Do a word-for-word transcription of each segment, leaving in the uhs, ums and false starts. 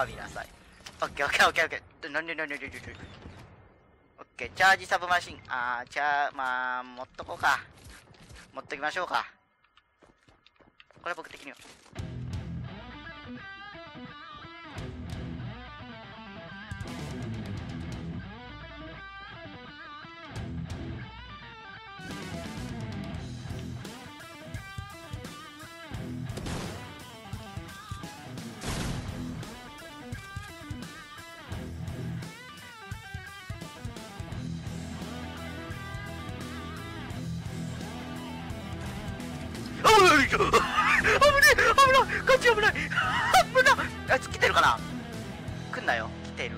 は見なさい。オッケーオッケーオッケーオッケー。なんでなんでなんでなんで。オッケー、チャージサブマシン。あー、チャー、まあ、持っとこうか。持っときましょうか。これ僕的には。 危ねえ、危ない、ガチ危ない、危ない。あいつ来てるかな。来んなよ。来てる。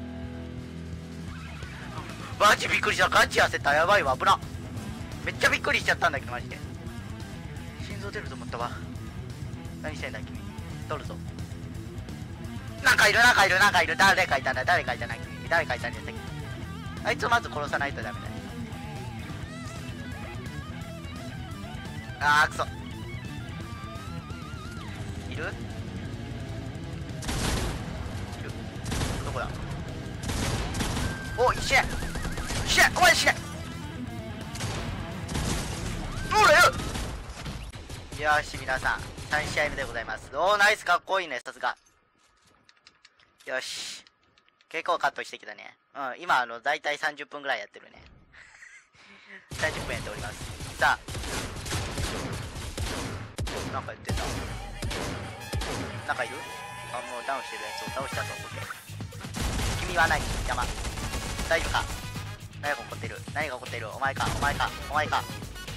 マジびっくりした。ガチ焦った。やばいわ、危な。めっちゃびっくりしちゃったんだけど、マジで心臓出ると思ったわ。何してんだ君。取るぞ。なんかいる、なんかいる、なんかいる。誰かいたんだ、誰かいたな、君。誰かいたんだよ、あいつをまず殺さないとダメだよ。あーくそ。いるいる。どこだ。お、死ね死ね、お前死ね。おらよ。よし、皆さんさん試合目でございます。おー、ナイス、かっこいいね、さすが。よし、結構カットしてきたね。うん、今あのだいたいさんじゅっぷんぐらいやってるね。さんじゅっぷんやっております。さあ、なんか言ってた。なんかいる。あ、もうダウンしてるやつを倒したぞ。オッケー。君は何、邪魔。大丈夫か。何が起こってる、何が起こってる。お前か、お前か、お前か。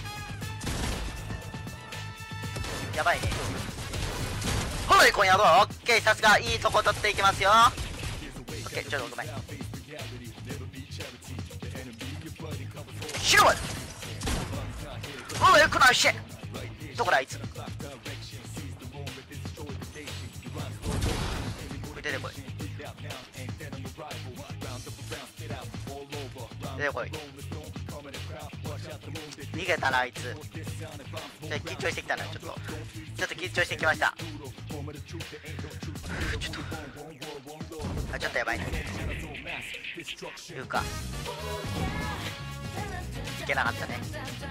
やばいね。ほい、今夜もオッケー。さすが、いいとこ取っていきますよ。オッケー、ちょっとごめん。死ぬわ。おい、よくないし。どこだあいつ。出てこい、出てこい。逃げたなあいつ。じゃ緊張してきたな。ちょっとちょっと緊張してきました。ちょっとあちょっとやばいな。いうかいけなかったね。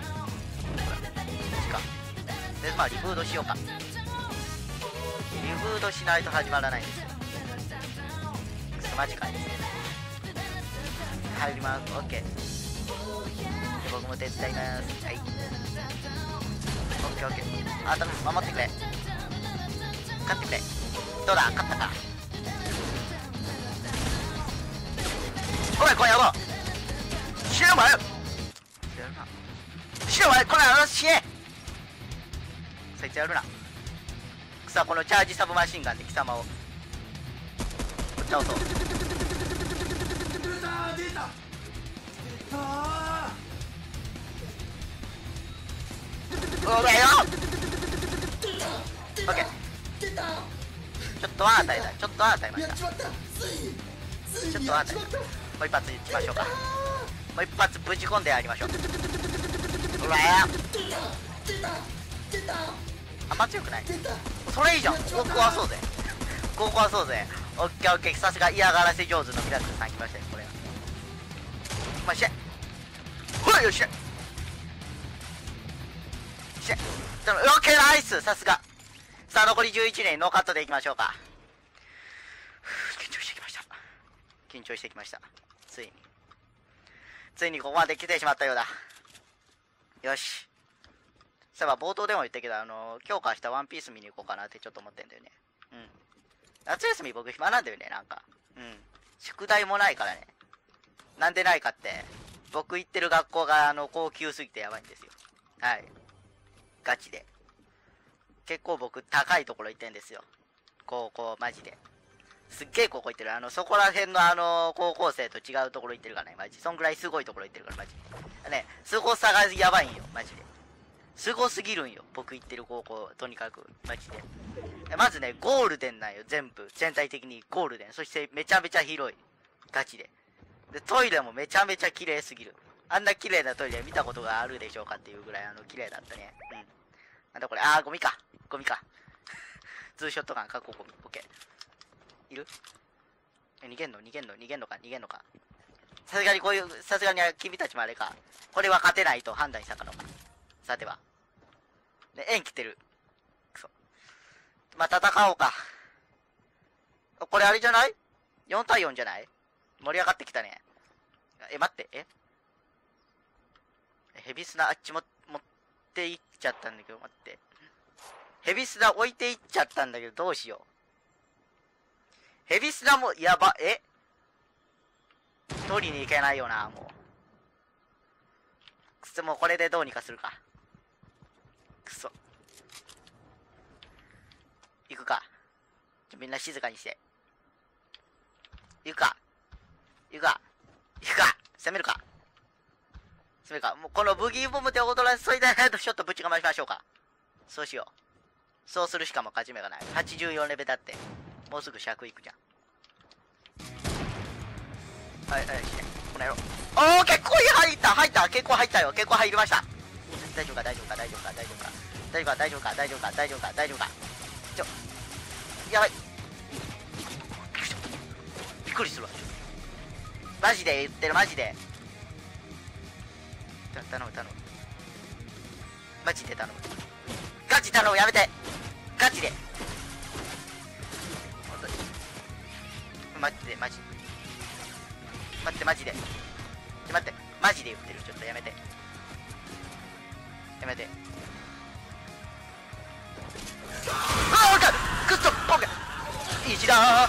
しかで、まあリブードしようか。リブードしないと始まらないんですよ。クソマジかい。入ります。オッケー。僕も手伝います。はい、オッケーオッケー。あ、頼む、守ってくれ。勝ってくれ。どうだ、勝ったか。おい、これやろう。死ぬお前。死ぬお前、これ死ね。そいつやるな。さあ、このチャージサブマシンガンで貴様をぶっ倒そう。おらよ。オッケー。ちょっとは与えた。ちょっとは与えました。ちょっとは与えた。もう一発撃ちましょうか。もう一発ぶち込んでやりましょう。おらよ。あんま強くない。それいいじゃん。ここ壊そうぜ。ここ壊そうぜ。オッケーオッケー。さすが嫌がらせ上手のミラクルさん来ましたね。これまあ、しゃほらよっしゃしゃ。オッケー、ナイス。さすが。さあ、残りじゅういちねんノーカットでいきましょうか。緊張してきました。緊張してきました。ついについにここまで来てしまったようだ。よし。そういえば冒頭でも言ったけど、あの今日から明日ワンピース見に行こうかなってちょっと思ってんだよね。うん。夏休み僕暇なんだよね、なんか。うん。宿題もないからね。なんでないかって、僕行ってる学校があの高級すぎてやばいんですよ。はい。ガチで。結構僕高いところ行ってんですよ。高校マジで。すっげえ高校行ってる。あの、そこら辺のあの、高校生と違うところ行ってるからね、マジ。そんぐらいすごいところ行ってるから、マジ。ね、凄さがやばいんよ、マジで。すごすぎるんよ、僕行ってる高校、とにかく、マジで。まずね、ゴールデンなんよ、全部。全体的にゴールデン。そしてめちゃめちゃ広い。ガチで。で、トイレもめちゃめちゃ綺麗すぎる。あんな綺麗なトイレ見たことがあるでしょうかっていうぐらい、あの、綺麗だったね。うん。なんだこれ、あー、ゴミか。ゴミか。ツーショットガン、確保ゴミ。オッケー。いる？え、逃げんの逃げんの逃げんのか逃げんのか。さすがにこういう、さすがに君たちもあれか。これは勝てないと判断したかのか。さては。ね、円切ってる。くそ。まあ、戦おうか。これあれじゃない？ よん 対よんじゃない？盛り上がってきたね。え、待って、えヘビスナあっちも、持っていっちゃったんだけど、待って。ヘビスナ置いていっちゃったんだけど、どうしよう。ヘビスナも、やば、え取りに行けないよな、もう。くそ、もうこれでどうにかするか。くそ。 行くか。ちょ、みんな静かにして。行くか。行くか。行くか。攻めるか。攻めるか。もうこのブギーボムで踊らせといたいとちょっとぶちかましましょうか。そうしよう。そうするしかも勝ち目がない。はちじゅうよんレベルだって。もうすぐひゃくいくじゃん。はい、はい、しね。この野郎。おー、結構入った入った結構入ったよ結構入りました。大丈夫か大丈夫か大丈夫か大丈夫か大丈夫か大丈夫か大丈夫か大丈夫か大丈夫かちょ、やばい。びっくりするわ。マジで言ってるマジで。頼む頼む。マジで頼む。ガチ頼むやめて。ガチで。本当に。マジでマジで。待ってマジで。ちょ待ってマジで言ってる。ちょっとやめて。やめて。ああ、わかる。グッとオッケー。石だー。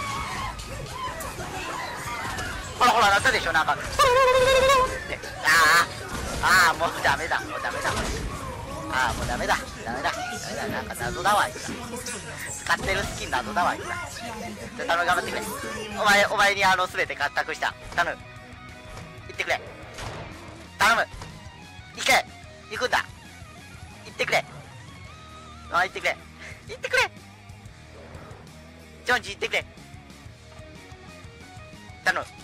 ほらほらなったでしょなんか。で、ああああもうダメだもうダメだこれ。ああもうダメだダメだダメだなんか謎だわあいつら。使ってるスキン謎だわあいつら。じゃ頼む頑張ってくれ。お前お前にあの全て獲得した。頼む。行ってくれ。頼む。行け。行くんだ。行ってくれ。ああ行ってくれ。行ってくれ。ジョンジ行ってくれ。頼む。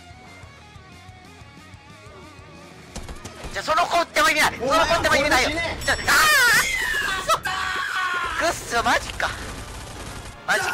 じゃその子っても意味ない。その子っても意味ないよ。じゃああくっそマジかマジか。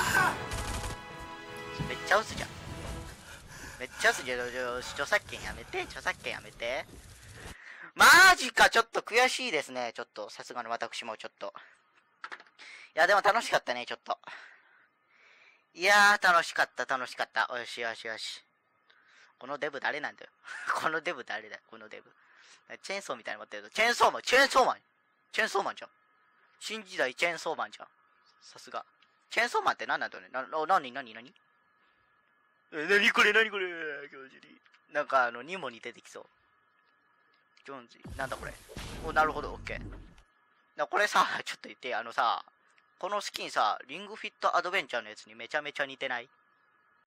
めっちゃ薄じゃん。めっちゃ薄じゃん。著作権やめて著作権やめて。マジか。ちょっと悔しいですね。ちょっとさすがの私もちょっと。いやでも楽しかったねちょっと。いやー楽しかった楽しかった。よしよしよし。このデブ誰なんだよ。このデブ誰だよこのデブ。チェーンソーみたいに持ってると。チェーンソーマンチェーンソーマンチェーンソーマンじゃん。新時代チェーンソーマンじゃん。さすが。チェーンソーマンって何なんだよね。な、なになになにえ、なにこれなにこれ教授に。なんかあの、ニモに出てきそう。ジョーンズ。なんだこれ。お、なるほど、オッケー。な、これさ、ちょっと言って、あのさ、このスキンさ、リングフィットアドベンチャーのやつにめちゃめちゃ似てない？